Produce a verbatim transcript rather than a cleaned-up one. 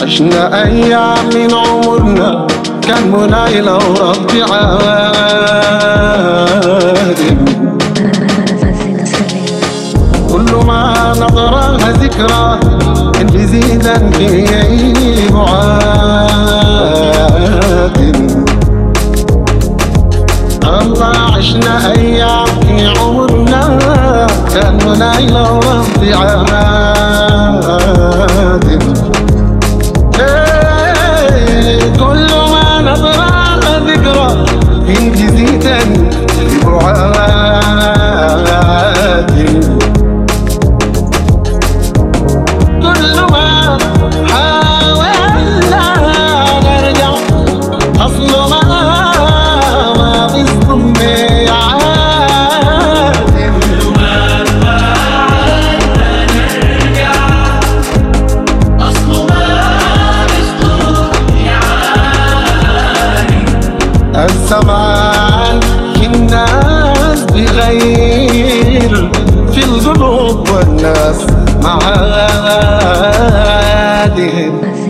عشنا أيام من عمرنا كان مناي لو ربي عادل. كل ما نظرها ذكرى اللي زيدا في معادل. الله عشنا أيام في عمرنا كان مناي لو ربي عادل. كل ما نظرها ذكرى انت زيدا في معادل. كل ما حاولنا نرجع أصل ما ما بيصدم يعادل. كل ما حاولنا نرجع أصل ما بيصدم يعادل. الزمان في الناس بغير في القلوب والناس معادن.